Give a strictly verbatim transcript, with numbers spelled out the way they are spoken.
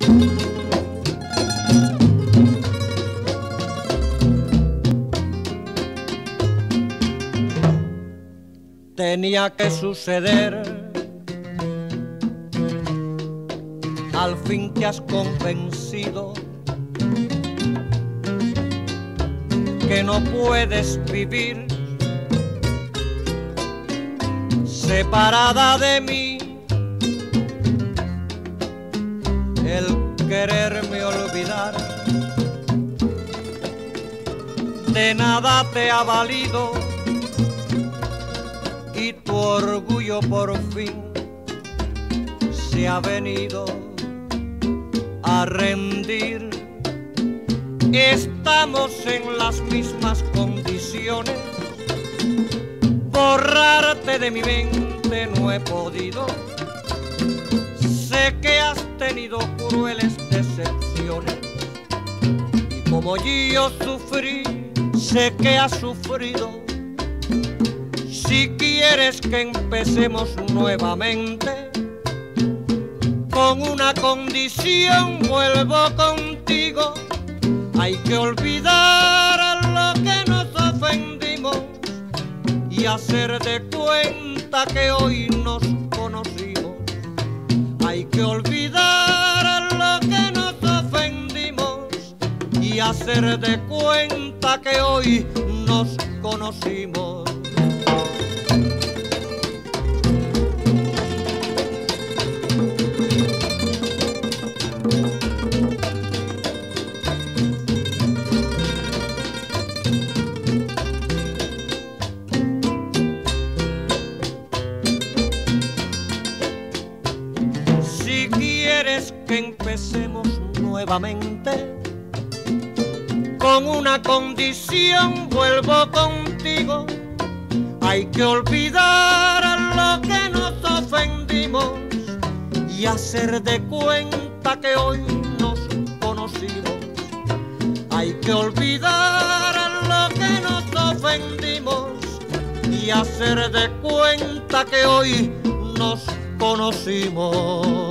Tenía que suceder, al fin te has convencido que no puedes vivir separada de mí. El quererme olvidar de nada te ha valido y tu orgullo por fin se ha venido a rendir. Estamos en las mismas condiciones, borrarte de mi mente no he podido. Sé que has tenido crueles decepciones y como yo sufrí, sé que has sufrido. Si quieres que empecemos nuevamente, con una condición vuelvo contigo. Hay que olvidar lo que nos ofendimos y hacer de cuenta que hoy nos conocimos. Hay que olvidar lo que nos ofendimos y hacer de cuenta que hoy nos conocimos. Si quieres que empecemos nuevamente, con una condición vuelvo contigo. Hay que olvidar lo que nos ofendimos y hacer de cuenta que hoy nos conocimos. Hay que olvidar lo que nos ofendimos y hacer de cuenta que hoy nos conocimos.